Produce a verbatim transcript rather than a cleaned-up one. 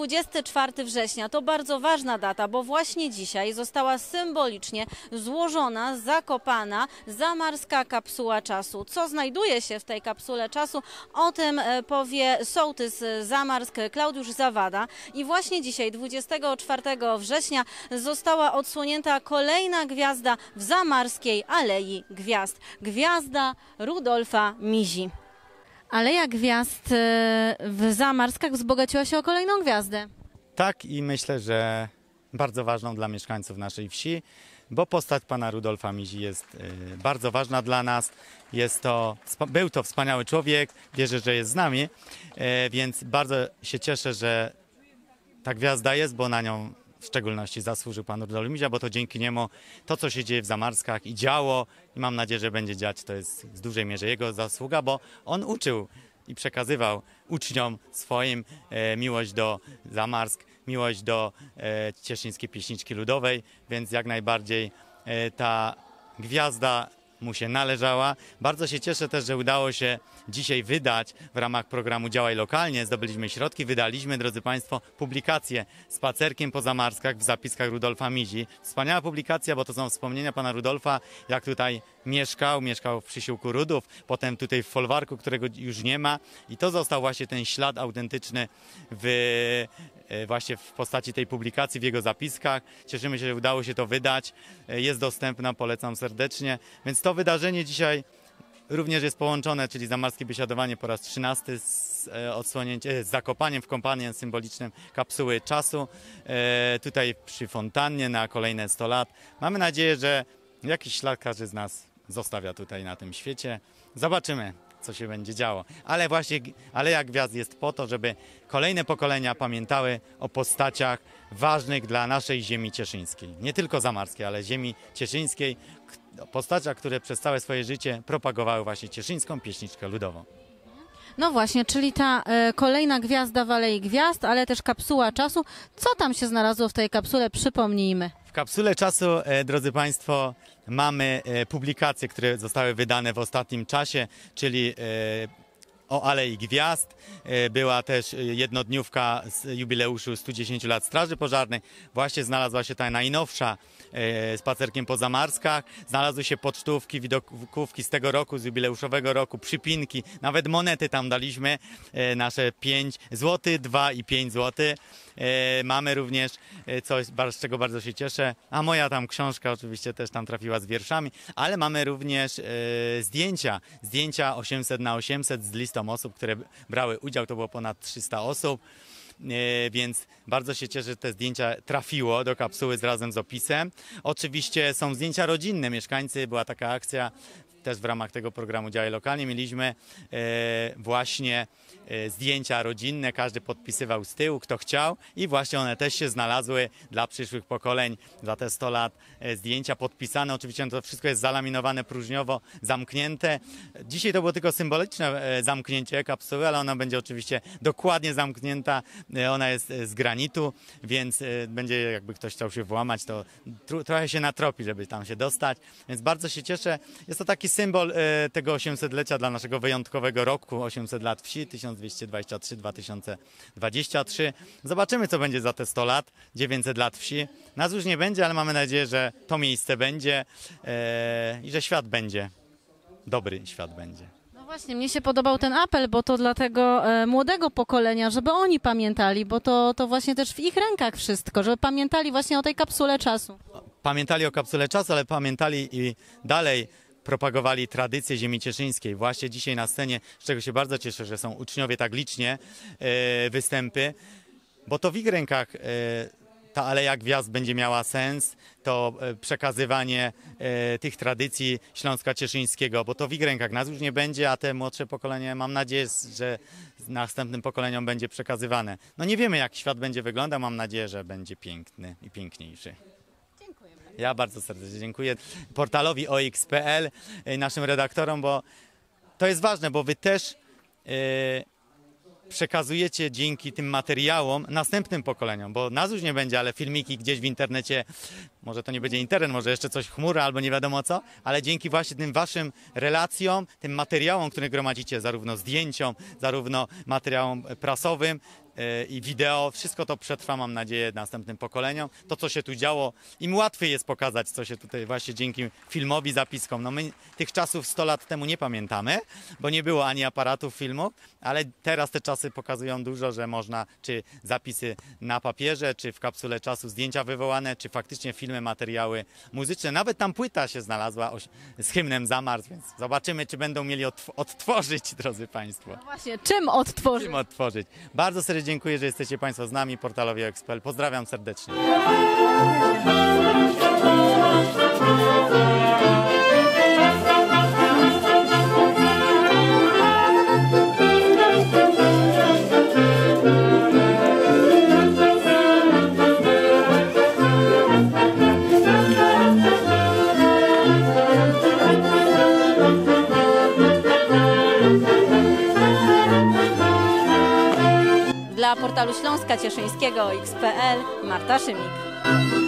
dwudziestego czwartego września to bardzo ważna data, bo właśnie dzisiaj została symbolicznie złożona, zakopana zamarska kapsuła czasu. Co znajduje się w tej kapsule czasu, o tym powie sołtys Zamarsk Klaudiusz Zawada. I właśnie dzisiaj, dwudziestego czwartego września, została odsłonięta kolejna gwiazda w Zamarskiej Alei Gwiazd. Gwiazda Rudolfa Mizi. Aleja Gwiazd w Zamarskach wzbogaciła się o kolejną gwiazdę. Tak, i myślę, że bardzo ważną dla mieszkańców naszej wsi, bo postać pana Rudolfa Mizi jest bardzo ważna dla nas. Jest to, był to wspaniały człowiek, wierzę, że jest z nami, więc bardzo się cieszę, że ta gwiazda jest, bo na nią w szczególności zasłużył pan Rudolf Mizia, bo to dzięki niemu to, co się dzieje w Zamarskach i działo, i mam nadzieję, że będzie dziać, to jest w dużej mierze jego zasługa, bo on uczył i przekazywał uczniom swoim e, miłość do Zamarsk, miłość do e, cieszyńskiej pieśniczki ludowej, więc jak najbardziej e, ta gwiazda mu się należała. Bardzo się cieszę też, że udało się dzisiaj wydać w ramach programu Działaj Lokalnie. Zdobyliśmy środki, wydaliśmy, drodzy Państwo, publikację Spacerkiem po Zamarskach w zapiskach Rudolfa Mizi. Wspaniała publikacja, bo to są wspomnienia pana Rudolfa, jak tutaj mieszkał, mieszkał w Przysiłku Rudów, potem tutaj w folwarku, którego już nie ma, i to został właśnie ten ślad autentyczny w, właśnie w postaci tej publikacji, w jego zapiskach. Cieszymy się, że udało się to wydać. Jest dostępna, polecam serdecznie. Więc to wydarzenie dzisiaj również jest połączone, czyli Zamarskie Biesiadowanie po raz trzynasty z, odsłonięciem, z zakopaniem w kompaniem symbolicznym kapsuły czasu. E, tutaj przy fontannie na kolejne sto lat. Mamy nadzieję, że jakiś ślad każdy z nas zostawia tutaj na tym świecie. Zobaczymy, co się będzie działo. Ale właśnie Aleja Gwiazd jest po to, żeby kolejne pokolenia pamiętały o postaciach ważnych dla naszej ziemi cieszyńskiej. Nie tylko zamarskiej, ale ziemi cieszyńskiej. Postaciach, które przez całe swoje życie propagowały właśnie cieszyńską pieśniczkę ludową. No właśnie, czyli ta e, kolejna gwiazda w Alei Gwiazd, ale też kapsuła czasu. Co tam się znalazło w tej kapsule? Przypomnijmy. W kapsule czasu, e, drodzy Państwo, mamy e, publikacje, które zostały wydane w ostatnim czasie, czyli e, o Alei Gwiazd. E, była też jednodniówka z jubileuszu stu dziesięciu lat Straży Pożarnej. Właśnie znalazła się ta najnowsza e, Spacerkiem po Zamarskach. Znalazły się pocztówki, widokówki z tego roku, z jubileuszowego roku, przypinki, nawet monety tam daliśmy, e, nasze pięć złotych, dwa i pięć złotych. E, mamy również coś, z czego bardzo się cieszę, a moja tam książka oczywiście też tam trafiła z wierszami, ale mamy również e, zdjęcia, zdjęcia osiemset na osiemset z listą osób, które brały udział, to było ponad trzysta osób, e, więc bardzo się cieszę, że te zdjęcia trafiło do kapsuły z razem z opisem. Oczywiście są zdjęcia rodzinne, mieszkańcy, była taka akcja, też w ramach tego programu Działaj Lokalnie mieliśmy e, właśnie e, zdjęcia rodzinne, każdy podpisywał z tyłu, kto chciał, i właśnie one też się znalazły dla przyszłych pokoleń, za te sto lat e, zdjęcia podpisane. Oczywiście to wszystko jest zalaminowane próżniowo, zamknięte. Dzisiaj to było tylko symboliczne e, zamknięcie kapsuły, ale ona będzie oczywiście dokładnie zamknięta. E, ona jest z granitu, więc e, będzie, jakby ktoś chciał się włamać, to tro, trochę się natropi, żeby tam się dostać. Więc bardzo się cieszę. Jest to taki symbol e, tego osiemsetlecia dla naszego wyjątkowego roku, osiemset lat wsi, tysiąc dwieście dwadzieścia trzy do dwa tysiące dwudziestego trzeciego. Zobaczymy, co będzie za te sto lat, dziewięćset lat wsi. Nas już nie będzie, ale mamy nadzieję, że to miejsce będzie e, i że świat będzie, dobry świat będzie. No właśnie, mnie się podobał ten apel, bo to dla tego e, młodego pokolenia, żeby oni pamiętali, bo to, to właśnie też w ich rękach wszystko, żeby pamiętali właśnie o tej kapsule czasu. Pamiętali o kapsule czasu, ale pamiętali i dalej propagowali tradycję ziemi cieszyńskiej. Właśnie dzisiaj na scenie, z czego się bardzo cieszę, że są uczniowie tak licznie, e, występy, bo to w ich rękach e, ta Aleja Gwiazd będzie miała sens, to e, przekazywanie e, tych tradycji Śląska Cieszyńskiego, bo to w ich rękach, nas już nie będzie, a te młodsze pokolenie, mam nadzieję, że następnym pokoleniom będzie przekazywane. No nie wiemy, jak świat będzie wyglądał, mam nadzieję, że będzie piękny i piękniejszy. Ja bardzo serdecznie dziękuję portalowi o x kropka p l, naszym redaktorom, bo to jest ważne, bo wy też yy, przekazujecie dzięki tym materiałom następnym pokoleniom, bo nas już nie będzie, ale filmiki gdzieś w internecie może to nie będzie internet, może jeszcze coś chmura albo nie wiadomo co, ale dzięki właśnie tym waszym relacjom, tym materiałom, które gromadzicie, zarówno zdjęciom, zarówno materiałom prasowym yy, i wideo, wszystko to przetrwa, mam nadzieję, następnym pokoleniom. To, co się tu działo, im łatwiej jest pokazać, co się tutaj właśnie dzięki filmowi, zapiskom. No my tych czasów sto lat temu nie pamiętamy, bo nie było ani aparatów filmów, ale teraz te czasy pokazują dużo, że można, czy zapisy na papierze, czy w kapsule czasu zdjęcia wywołane, czy faktycznie filmy, materiały muzyczne. Nawet tam płyta się znalazła z hymnem Zamars, więc zobaczymy, czy będą mieli odtw- odtworzyć, drodzy Państwo. No właśnie, czym odtworzyć? Czym odtworzyć. Bardzo serdecznie dziękuję, że jesteście Państwo z nami, portalowi Ekspel. Pozdrawiam serdecznie. Dla portalu Śląska Cieszyńskiego X P L Marta Szymik.